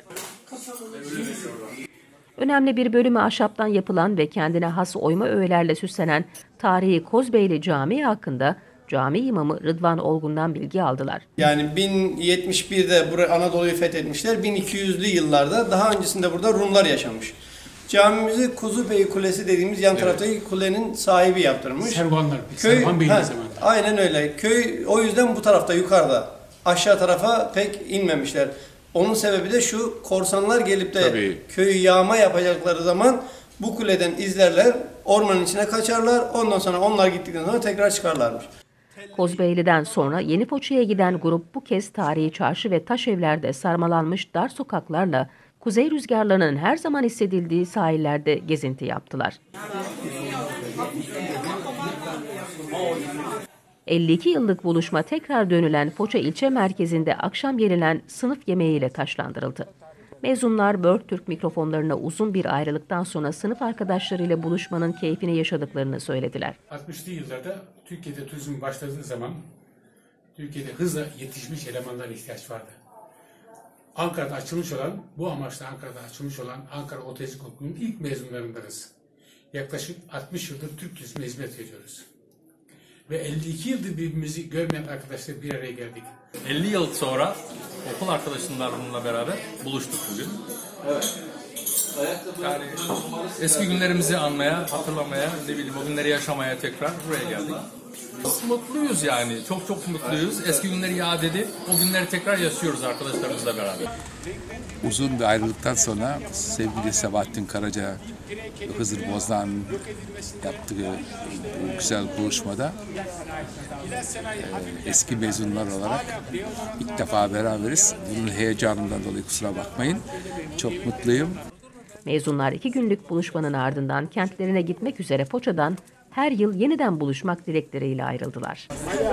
Önemli bir bölümü ahşaptan yapılan ve kendine has oyma öğelerle süslenen tarihi Kozbeyli Camii hakkında cami imamı Rıdvan Olgun'dan bilgi aldılar. Yani 1071'de buraya Anadolu'yu fethetmişler. 1200'lü yıllarda daha öncesinde burada Rumlar yaşamış. Camimizi Kuzubey Kulesi dediğimiz yan taraftaki kulenin sahibi yaptırmış. Servanlar, Köy, Servan Bey'in zamanında. Aynen öyle. Köy o yüzden bu tarafta yukarıda. Aşağı tarafa pek inmemişler. Onun sebebi de şu, korsanlar gelip de köyü yağma yapacakları zaman bu kuleden izlerler, ormanın içine kaçarlar. Ondan sonra onlar gittikten sonra tekrar çıkarlarmış. Kozbeyli'den sonra Yenifoça'ya giden grup bu kez tarihi çarşı ve taş evlerde sarmalanmış dar sokaklarla kuzey rüzgarlarının her zaman hissedildiği sahillerde gezinti yaptılar. 52 yıllık buluşma tekrar dönülen Foça ilçe merkezinde akşam yenilen sınıf yemeğiyle taşlandırıldı. Mezunlar Börk Türk mikrofonlarına uzun bir ayrılıktan sonra sınıf arkadaşlarıyla buluşmanın keyfini yaşadıklarını söylediler. 60'lı yıllarda Türkiye'de turizm başladığı zaman Türkiye'de hızla yetişmiş elemanlara ihtiyaç vardı. Ankara'da açılmış olan, bu amaçla Ankara'da açılmış olan Ankara Otelcilik Okulu'nun ilk mezunlarındanız. Yaklaşık 60 yıldır Türk turizmine hizmet veriyoruz. Ve 52 yıldır birbirimizi görmeyen arkadaşlar bir araya geldik. 50 yıl sonra okul arkadaşlarımla beraber buluştuk bugün. Evet. Yani eski günlerimizi anmaya, hatırlamaya, ne bileyim o günleri yaşamaya tekrar buraya geldik. Mutluyuz yani, çok mutluyuz. Eski günleri yad edip o günleri tekrar yaşıyoruz arkadaşlarımızla beraber. Uzun bir ayrılıktan sonra sevgili Sebahattin Karaca, Hızır Bozdağ'ın yaptığı bu güzel buluşmada eski mezunlar olarak ilk defa beraberiz. Bunun heyecanından dolayı kusura bakmayın. Çok mutluyum. Mezunlar 2 günlük buluşmanın ardından kentlerine gitmek üzere Foça'dan her yıl yeniden buluşmak dilekleriyle ayrıldılar.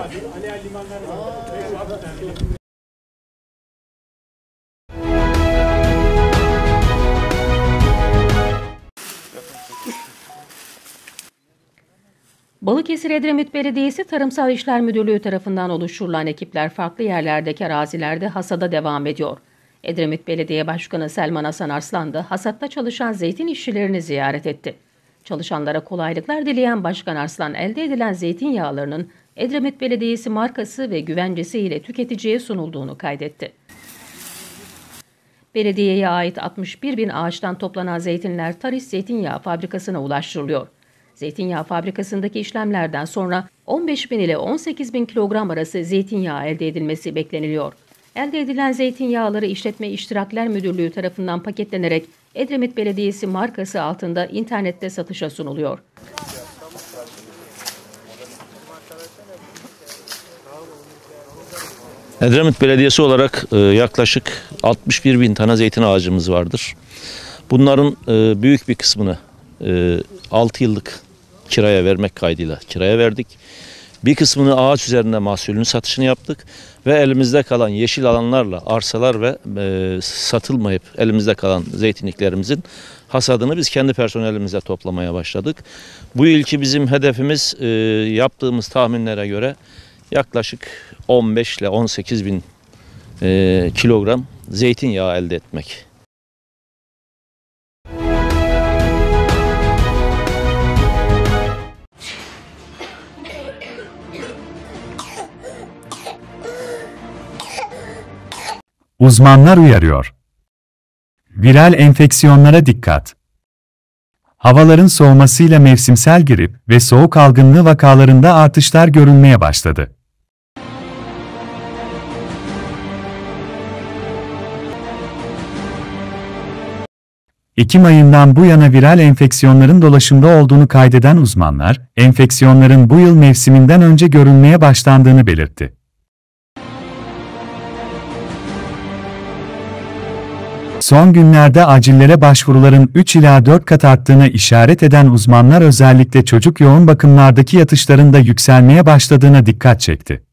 Balıkesir Edremit Belediyesi Tarımsal İşler Müdürlüğü tarafından oluşturulan ekipler farklı yerlerdeki arazilerde hasada devam ediyor. Edremit Belediye Başkanı Selman Hasan Arslan da hasatta çalışan zeytin işçilerini ziyaret etti. Çalışanlara kolaylıklar dileyen Başkan Arslan elde edilen zeytinyağlarının Edremit Belediyesi markası ve güvencesiyle tüketiciye sunulduğunu kaydetti. Belediyeye ait 61 bin ağaçtan toplanan zeytinler Taris Zeytinyağı Fabrikası'na ulaştırılıyor. Zeytinyağı fabrikasındaki işlemlerden sonra 15 bin ile 18 bin kilogram arası zeytinyağı elde edilmesi bekleniliyor. Elde edilen zeytinyağları İşletme İştirakler Müdürlüğü tarafından paketlenerek Edremit Belediyesi markası altında internette satışa sunuluyor. Edremit Belediyesi olarak yaklaşık 61 bin tane zeytin ağacımız vardır. Bunların büyük bir kısmını 6 yıllık kiraya vermek kaydıyla kiraya verdik. Bir kısmını ağaç üzerinde mahsulünün satışını yaptık ve elimizde kalan yeşil alanlarla arsalar ve satılmayıp elimizde kalan zeytinliklerimizin hasadını biz kendi personelimizle toplamaya başladık. Bu yılki bizim hedefimiz yaptığımız tahminlere göre yaklaşık 15 ile 18 bin kilogram zeytinyağı elde etmek. Uzmanlar uyarıyor. Viral enfeksiyonlara dikkat. Havaların soğumasıyla mevsimsel grip ve soğuk algınlığı vakalarında artışlar görülmeye başladı. Ekim ayından bu yana viral enfeksiyonların dolaşımda olduğunu kaydeden uzmanlar, enfeksiyonların bu yıl mevsiminden önce görülmeye başlandığını belirtti. Son günlerde acillere başvuruların 3 ila 4 kat arttığına işaret eden uzmanlar özellikle çocuk yoğun bakımlardaki yatışların da yükselmeye başladığına dikkat çekti.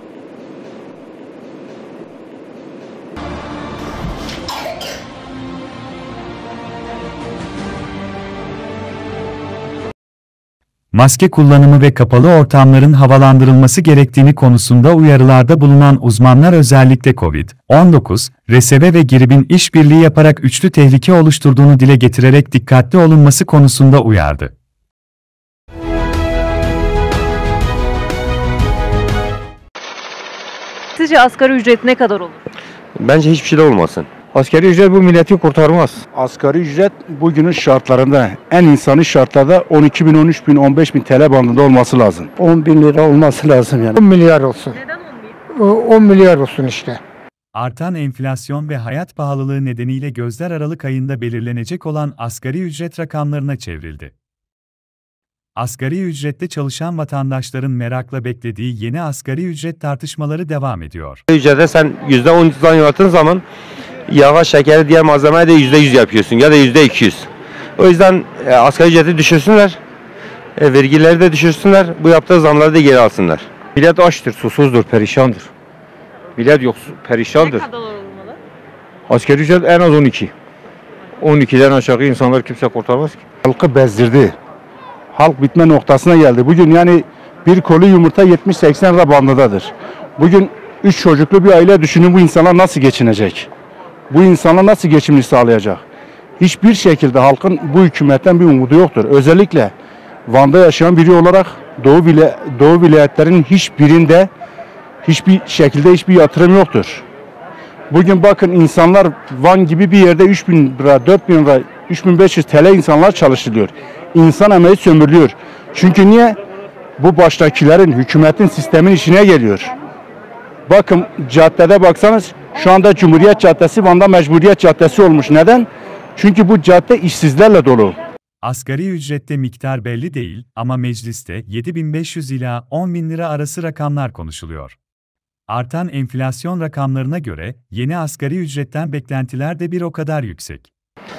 Maske kullanımı ve kapalı ortamların havalandırılması gerektiğini konusunda uyarılarda bulunan uzmanlar özellikle COVID-19, reseve ve gripin işbirliği yaparak üçlü tehlike oluşturduğunu dile getirerek dikkatli olunması konusunda uyardı. Sizce asgari ücret ne kadar olur? Bence hiçbir şey de olmasın. Asgari ücret bu milleti kurtarmaz. Asgari ücret bugünün şartlarında, en insani şartlarda 12 bin, 13 bin, 15 bin TL bandında olması lazım. 10 bin lira olması lazım yani. 10 milyar olsun. Neden 10 bin? 10 milyar olsun işte. Artan enflasyon ve hayat pahalılığı nedeniyle gözler Aralık ayında belirlenecek olan asgari ücret rakamlarına çevrildi. Asgari ücrette çalışan vatandaşların merakla beklediği yeni asgari ücret tartışmaları devam ediyor. Ücrete sen %10 zam yaptığın zaman yağ, şekeri, diğer malzemeye de %100 yapıyorsun ya da %200. O yüzden asgari ücreti düşürsünler, vergileri de düşürsünler, bu yaptığı zamları da geri alsınlar. Millet açtır, susuzdur, perişandır. Millet yok, perişandır. Ne kadar olmalı? Asgari ücret en az 12. 12'den aşağı insanlar kimse kurtarmaz ki. Halkı bezdirdi. Halk bitme noktasına geldi. Bugün yani bir kolu yumurta 70-80 lira bandındadır. Bugün 3 çocuklu bir aile düşünün, bu insanlar nasıl geçinecek? Bu insanlar nasıl geçimini sağlayacak? Hiçbir şekilde halkın bu hükümetten bir umudu yoktur. Özellikle Van'da yaşayan biri olarak Doğu vilayetlerinin hiçbirinde hiçbir şekilde hiçbir yatırım yoktur. Bugün bakın insanlar Van gibi bir yerde 3 bin lira, 4 bin lira, 3500 TL insanlar çalıştırılıyor. İnsan emeği sömürülüyor. Çünkü niye? Bu baştakilerin, hükümetin, sistemin işine geliyor. Bakın caddede baksanız şu anda Cumhuriyet Caddesi Van'da Mecburiyet Caddesi olmuş. Neden? Çünkü bu cadde işsizlerle dolu. Asgari ücrette miktar belli değil ama mecliste 7.500 ila 10.000 lira arası rakamlar konuşuluyor. Artan enflasyon rakamlarına göre yeni asgari ücretten beklentiler de bir o kadar yüksek.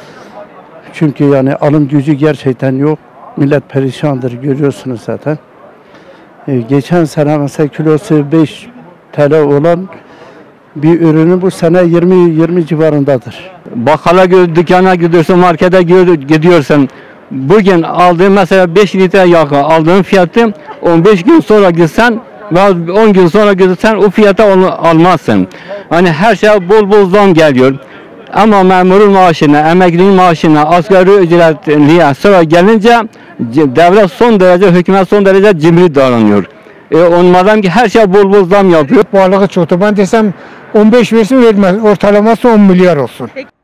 Çünkü yani alım gücü gerçekten yok. Millet perişandır, görüyorsunuz zaten. Geçen sene mesela kilosu 5 TL olan bir ürünün bu sene 20 civarındadır. Bakkala dükkana gidiyorsun, markete gidiyorsun. Bugün aldığın mesela 5 litre yağ aldığın fiyatı 15 gün sonra gitsen ve 10 gün sonra gitsen o fiyata onu almazsın. Hani her şeye bol zam geliyor. Ama memurun maaşına, emeklinin maaşına, asgari ücretliye sıra gelince devlet son derece, hükümet son derece cimri davranıyor. Madem ki her şey bol zam yapıyor. Pahalılığı çoktu. Ben desem 15 versin vermez. Ortalaması 10 milyar olsun. Peki.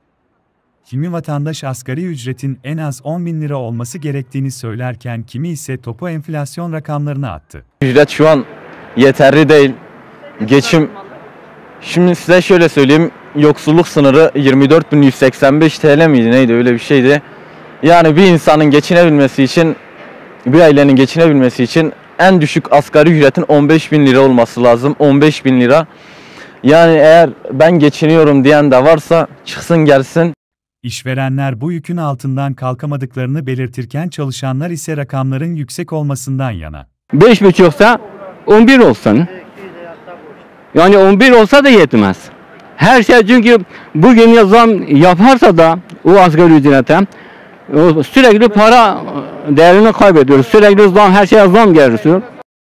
Kimi vatandaş asgari ücretin en az 10.000 lira olması gerektiğini söylerken kimi ise topu enflasyon rakamlarına attı. Ücret şu an yeterli değil. Geçim, şimdi size şöyle söyleyeyim, yoksulluk sınırı 24.185 TL miydi neydi, öyle bir şeydi. Yani bir insanın geçinebilmesi için, bir ailenin geçinebilmesi için en düşük asgari ücretin 15.000 lira olması lazım. 15.000 lira. Yani eğer ben geçiniyorum diyen de varsa çıksın gelsin. İşverenler bu yükün altından kalkamadıklarını belirtirken çalışanlar ise rakamların yüksek olmasından yana. 5,5'sa 11 olsun. Yani 11 olsa da yetmez. Her şey, çünkü bugün zam yaparsa da o asgari ücrete sürekli para değerini kaybediyoruz. Sürekli zam, her şeye zam geliyor.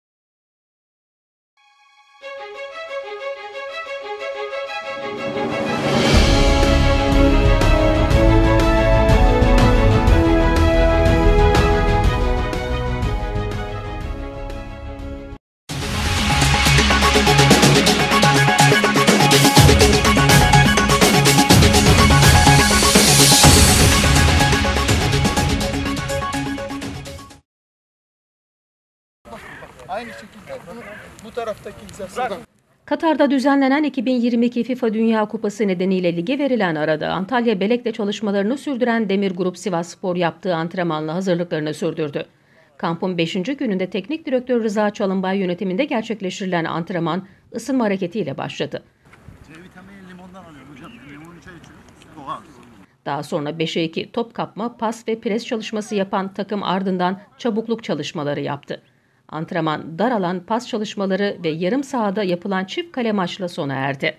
Aynı şekilde bu taraftaki hizasından. Katar'da düzenlenen 2022 FIFA Dünya Kupası nedeniyle lige verilen arada Antalya Belek'te çalışmalarını sürdüren Demir Grup Sivasspor yaptığı antrenmanla hazırlıklarını sürdürdü. Kampın 5. gününde teknik direktör Rıza Çalınbay yönetiminde gerçekleştirilen antrenman ısınma hareketiyle başladı. Daha sonra 5'e 2 top kapma, pas ve pres çalışması yapan takım ardından çabukluk çalışmaları yaptı. Antrenman, dar alan pas çalışmaları ve yarım sahada yapılan çift kale maçla sona erdi.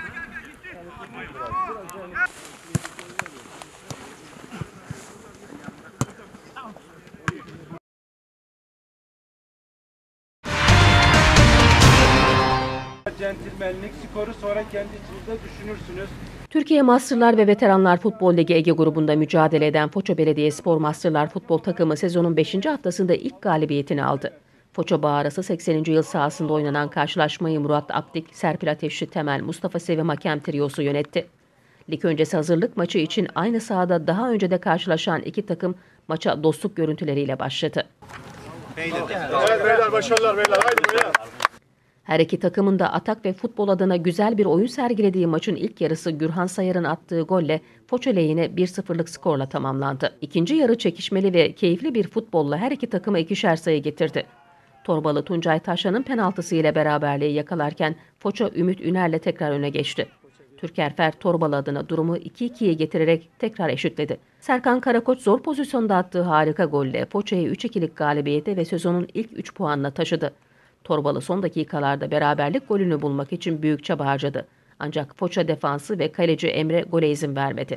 Centilmenlik skoru sonra kendi içinizde düşünürsünüz. Türkiye Masterlar ve Veteranlar Futbol Ligi Ege grubunda mücadele eden Foça Belediyespor Masterlar futbol takımı sezonun 5. haftasında ilk galibiyetini aldı. Foça Bağrası 80. yıl sahasında oynanan karşılaşmayı Murat Aptik, Serpil Ateşli Temel, Mustafa Sevim hakem triyosu yönetti. Lig öncesi hazırlık maçı için aynı sahada daha önce de karşılaşan iki takım maça dostluk görüntüleriyle başladı. Evet beyler, başarılar beyler, haydi beyler. Her iki takımın da atak ve futbol adına güzel bir oyun sergilediği maçın ilk yarısı Gürhan Sayar'ın attığı golle Foça lehine 1-0'lık skorla tamamlandı. İkinci yarı çekişmeli ve keyifli bir futbolla her iki takıma ikişer sayı getirdi. Torbalı Tuncay Taşlan'ın penaltısı ile beraberliği yakalarken Foça Ümit Üner'le tekrar öne geçti. Türkerfer Torbalı adına durumu 2-2'ye getirerek tekrar eşitledi. Serkan Karakoç zor pozisyonda attığı harika golle Foça'yı 3-2'lik galibiyete ve sezonun ilk 3 puanına taşıdı. Torbalı son dakikalarda beraberlik golünü bulmak için büyük çaba harcadı. Ancak Foça defansı ve kaleci Emre gole izin vermedi.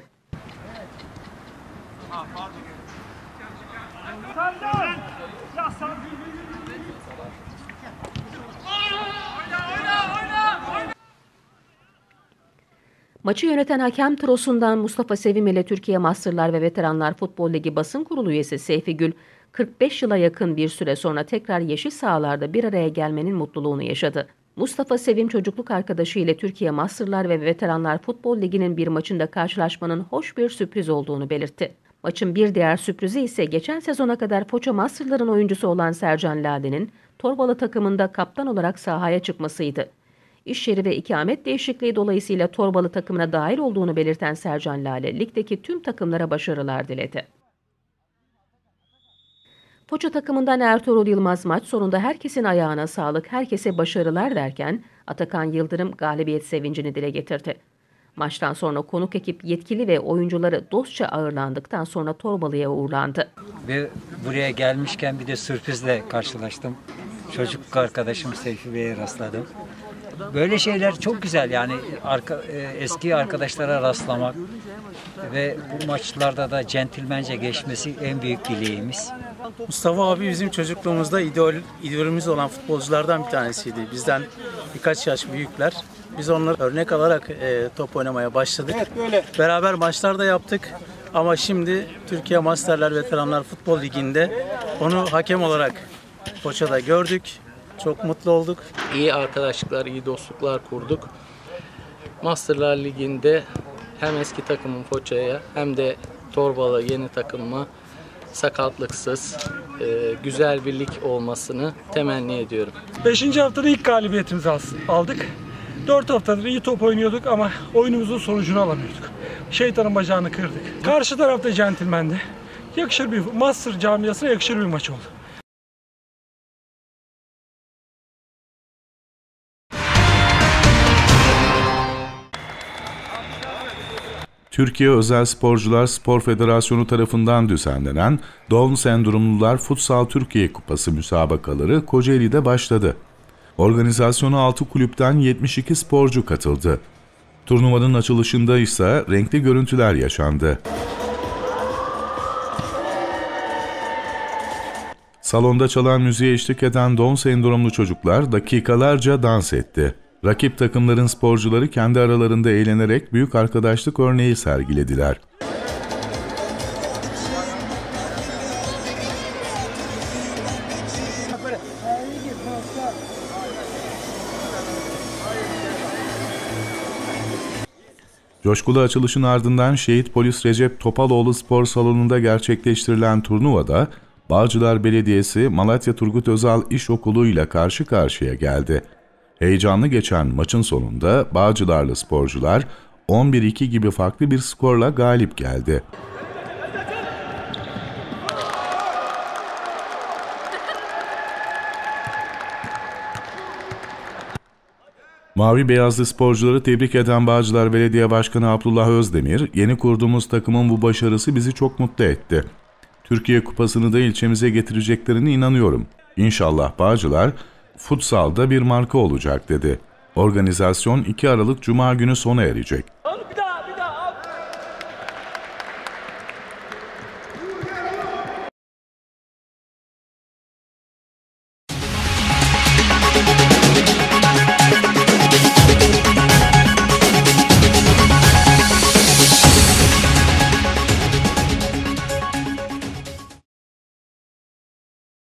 Maçı yöneten hakem trosundan Mustafa Sevim ile Türkiye Masterlar ve Veteranlar Futbol Ligi basın kurulu üyesi Seyfi Gül, 45 yıla yakın bir süre sonra tekrar yeşil sahalarda bir araya gelmenin mutluluğunu yaşadı. Mustafa Sevim çocukluk arkadaşı ile Türkiye Masterlar ve Veteranlar Futbol Ligi'nin bir maçında karşılaşmanın hoş bir sürpriz olduğunu belirtti. Maçın bir diğer sürprizi ise geçen sezona kadar Foça Masterlar'ın oyuncusu olan Sercan Lale'nin Torbalı takımında kaptan olarak sahaya çıkmasıydı. İş yeri ve ikamet değişikliği dolayısıyla Torbalı takımına dahil olduğunu belirten Sercan Lale, ligdeki tüm takımlara başarılar diledi. Foça takımından Ertuğrul Yılmaz maç sonunda herkesin ayağına sağlık, herkese başarılar derken Atakan Yıldırım galibiyet sevincini dile getirdi. Maçtan sonra konuk ekip yetkili ve oyuncuları dostça ağırlandıktan sonra Torbalı'ya uğurlandı. Ve buraya gelmişken bir de sürprizle karşılaştım. Çocukluk arkadaşım Seyfi Bey'e rastladım. Böyle şeyler çok güzel yani eski arkadaşlara rastlamak ve bu maçlarda da centilmence geçmesi en büyük dileğimiz. Mustafa abi bizim çocukluğumuzda idolümüz olan futbolculardan bir tanesiydi. Bizden birkaç yaş büyükler. Biz onları örnek alarak top oynamaya başladık. Evet, böyle. Beraber maçlar da yaptık. Ama şimdi Türkiye Masterlar Veteranlar Futbol Ligi'nde onu hakem olarak Foça'da gördük. Çok mutlu olduk. İyi arkadaşlıklar, iyi dostluklar kurduk. Masterlar Ligi'nde hem eski takımım Foça'ya hem de Torbalı yeni takımıma sakatlıksız, güzel bir lig olmasını temenni ediyorum. 5. haftada ilk galibiyetimizi aldık. 4 haftadır iyi top oynuyorduk ama oyunumuzun sonucunu alamıyorduk. Şeytanın bacağını kırdık. Karşı tarafta centilmendi. Yakışır bir Master camiasına yakışır bir maç oldu. Türkiye Özel Sporcular Spor Federasyonu tarafından düzenlenen Down Sendromlular Futsal Türkiye Kupası müsabakaları Kocaeli'de başladı. Organizasyona 6 kulüpten 72 sporcu katıldı. Turnuvanın açılışında ise renkli görüntüler yaşandı. Salonda çalan müziğe eşlik eden Down sendromlu çocuklar dakikalarca dans etti. Rakip takımların sporcuları kendi aralarında eğlenerek büyük arkadaşlık örneği sergilediler. Coşkulu açılışın ardından Şehit Polis Recep Topaloğlu Spor Salonu'nda gerçekleştirilen turnuvada Bağcılar Belediyesi Malatya Turgut Özal İş Okulu ile karşı karşıya geldi. Heyecanlı geçen maçın sonunda Bağcılarlı sporcular 11-2 gibi farklı bir skorla galip geldi. Mavi beyazlı sporcuları tebrik eden Bağcılar Belediye Başkanı Abdullah Özdemir, "Yeni kurduğumuz takımın bu başarısı bizi çok mutlu etti. Türkiye Kupası'nı da ilçemize getireceklerine inanıyorum. İnşallah Bağcılar futsalda bir marka olacak" dedi. Organizasyon 2 Aralık Cuma günü sona erecek.